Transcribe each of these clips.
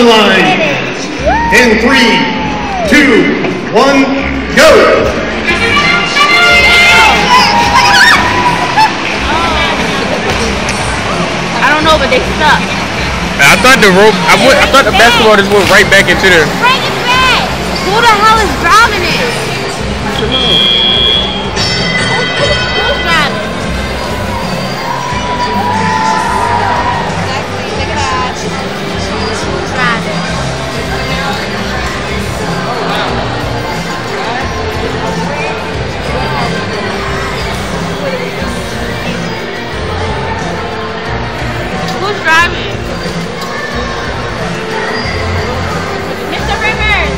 the line. In 3, 2, 1, go! I don't know, but they suck. I thought the rope. I thought the basketball just went right back into there. Bring it back. Who the hell is driving it? Who's driving? Who's driving? Who's driving? Mr. Rivers.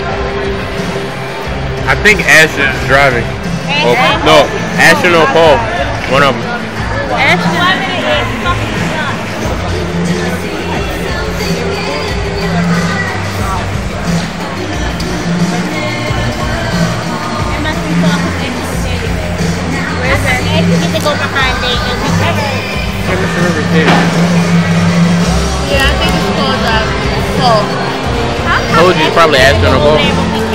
I think Ashton's driving. Oh, no, Ashton or Paul. One of them. Ashton. Where is that? You get to go behind it and we cover it. Mr. Rivers did. Yeah, I think it's called Paul. Told you probably Ashton or Paul.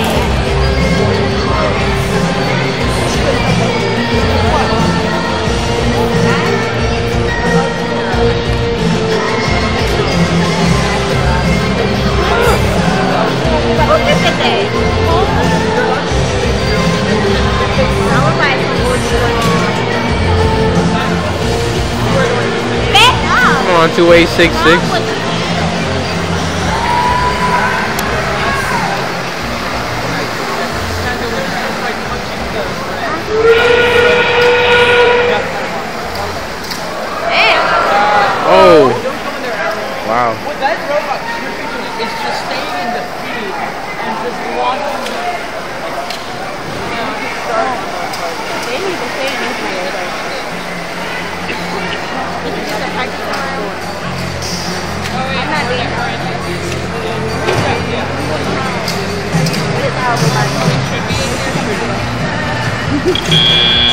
Come on, 2866. Oh, wow. What that robot is just staying in the feed and just watching. They need to stay in this video. This is just a practice room. I'm not there. What is our robot?